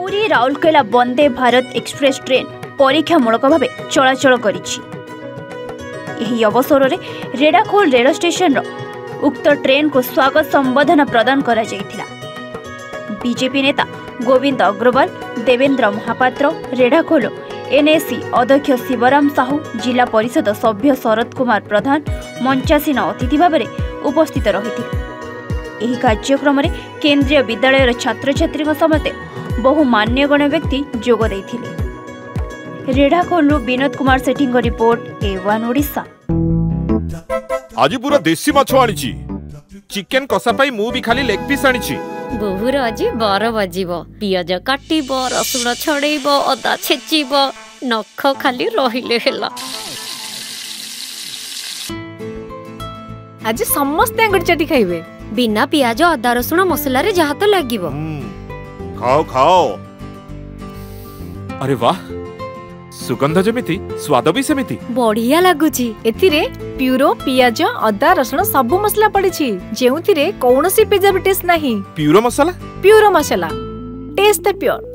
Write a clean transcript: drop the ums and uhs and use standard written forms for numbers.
Puri Rourkela Vande Bharat express train परीक्षामूलक भाव चलाचल करिछि। एही अवसर में रेडाखोल रेल स्टेशन उक्त ट्रेन को स्वागत संबोधन प्रदान करा जायथिला। बीजेपी नेता गोविंद अग्रवाल, देवेंद्र महापात्र, रेडाखोल एनएसी अध्यक्ष शिवराम साहू, जिला परिषद सभ्य शरद कुमार प्रधान मंचासीन अतिथि भाव में उपस्थित रही। एही कार्यक्रम में केंद्रीय विद्यालय छात्र छात्री समेत बहु मान्यगण्य व्यक्ति जोग देथिले। Redakhol Vinod Kumar Sethi report, A1 Odisha. आज पूरा देसी माछ आनिछि। चिकन कसा पाई मु भी खाली लेग पीस आनिछि। बहुर आज 12 बजिबो। पियाज काटिबो, रसुण छड़ेइबो, अदा छेचिबो, नख खाली रहिले हेला। आज समस्त अंगुर चटी खाइबे। बिना पियाज अदा रसुण मसला रे जहा तो लागिबो। खाओ खाओ। अरे वाह, सुगंध जमिति स्वाद भी सेमिति बढ़िया लागुची। एथिरे प्यूरो पियाज अदा रसुण सब मसला पड़िछि, जेउथिरे कौनसी प्रिजर्वेटिव्स नाही। प्यूरो मसाला टेस्ट प्योर।